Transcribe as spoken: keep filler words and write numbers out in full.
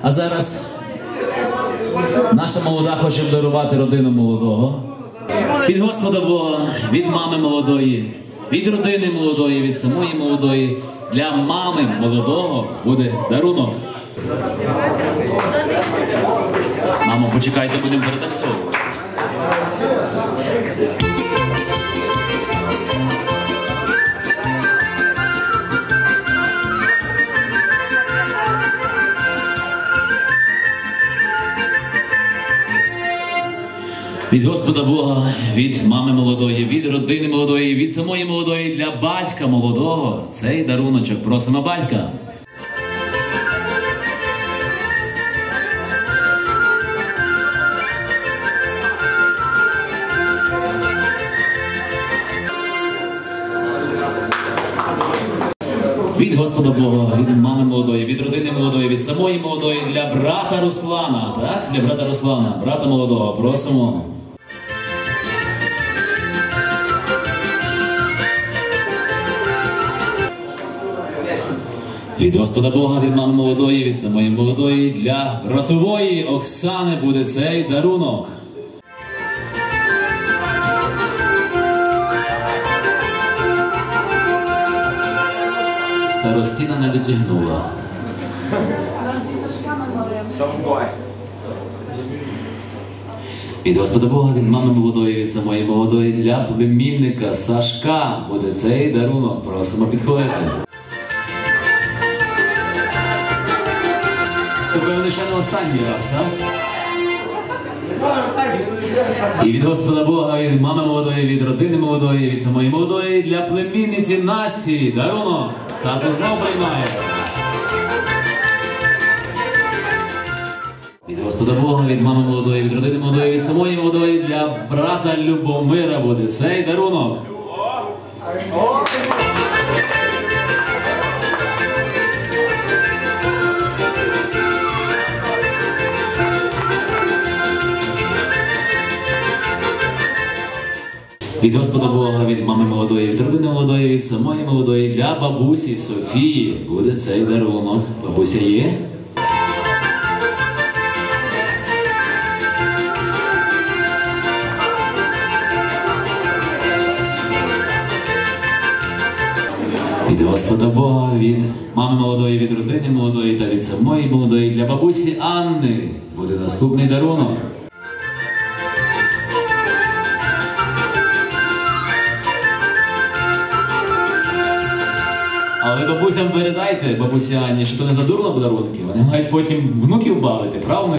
А зараз наша молода хоче обдарувати родину молодого. Від Господа Бога, від мами молодої, від родини молодої, від самої молодої. Для мами молодого буде дарунок. Мамо, почекайте, будемо перетанцьовувати. Від Господа Бога, від мами молодої, від родини молодої, від самої молодої, для батька молодого цей даруночок. Просимо батька. Від Господа Бога, від мами молодої, від родини молодої, від самої молодої, для брата Руслана, так? Для брата Руслана, брата молодого, просимо. Від Господа Бога, від мами молодої, від самої молодої, для братової Оксани буде цей дарунок. Старостіна не дотягнула. Від Господа Бога, від мами молодої, від самої молодої, для племінника Сашка буде цей дарунок. Просимо підходити. Певно, ще не останній раз, так? І від Господа Бога, від мами молодої, від родини молодої, від самої молодої, для племінниці Насті дарунок. Тато знов приймає. Від Господа Бога, від мами молодої, від родини молодої, від самої молодої, для брата Любомира буде цей дарунок. Від Господа Бога, від мами молодої, від родини молодої, від самої молодої, для бабусі Софії буде цей дарунок. Бабуся є? Від Господа Бога, від мами молодої, від родини молодої та від самої молодої, для бабусі Анни буде наступний дарунок. Але бабусям передайте, бабуся Ані, що то не задурно подарунки, вони мають потім внуків бавити, правда?